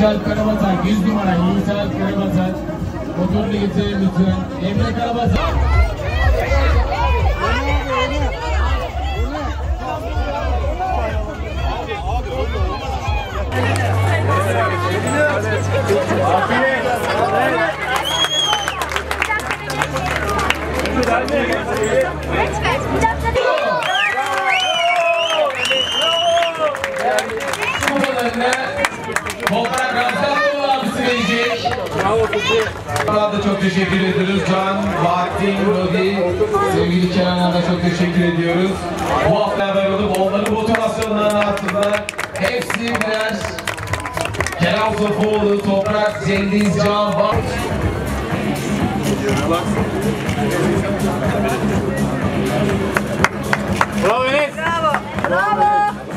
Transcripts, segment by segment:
Alp Karabazak 100 numara Yiğit Alp Karabazak motorunu getirin lütfen. Emre Karabazak. Toprak Ramazanoğlu abisi gelecek. Bravo, çok teşekkür ediyoruz. Can, Bahattin, Rodi, sevgili Kenan'a da çok teşekkür ediyoruz. Bu hafta haber olup onların motivasyonlarının altında hepsi birer Kenan Sofuoğlu, Toprak, Cengiz, Can, Bahattin. Bravo Enes. Bravo. Bravo.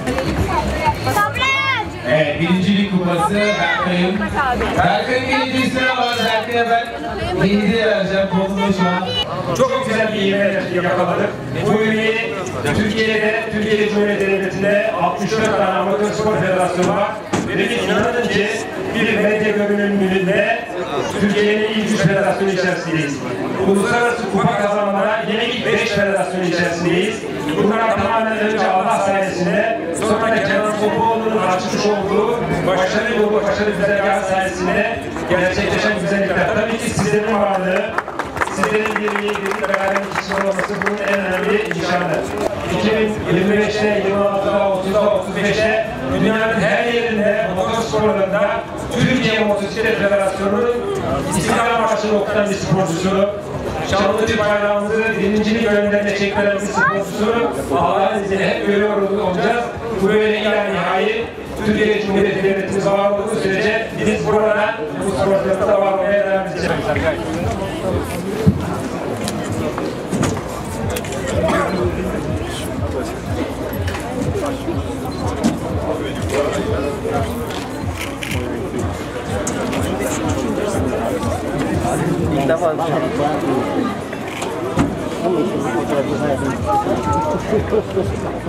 Evet, birincilik kupası Berkay'ın. Berkay'ın geleceği sıra var. Berkay'a ben hediye vereceğim kolunda şu an. Çok güzel bir ivme yakaladık. Bu ivmeyi Türkiye Cumhuriyeti Devleti'nde 64 tane amatör spor federasyonu var. Ve biz inanın ki bir medya görünümlülüğünde Türkiye'nin ilk 3 federasyonu içerisindeyiz. Uluslararası kupa kazanmalara yine ilk 5 federasyonu içerisindeyiz. Bunlar tamamen önce Allah sayesinde, sonra da Kenan Sofuoğlu'nun açmış olduğu başarılı güzergah sayesinde gerçekleşen güzellikler. Tabii ki sizlerin varlığı, sizlerin birliği, beraberlik içinde olması bunun en önemli nişanı. 2025'te, 26'da, 30'da, 35'te dünyanın her yerinde motosporlarında Türkiye Motosiklet Federasyonu'nun istiklal marşını okutan bir sporcusu, şanlı Türk bayrağımızı birincilik önlerine çektiren bir sporcusu, Allah'ın izniyle hep görüyor olacağız. Bu böyle ilan nihai Türkiye Cumhuriyeti Devletimiz var olduğu sürece biz burada bu sporcularımızda var olmaya devam edeceğiz. İlk defa bir şey.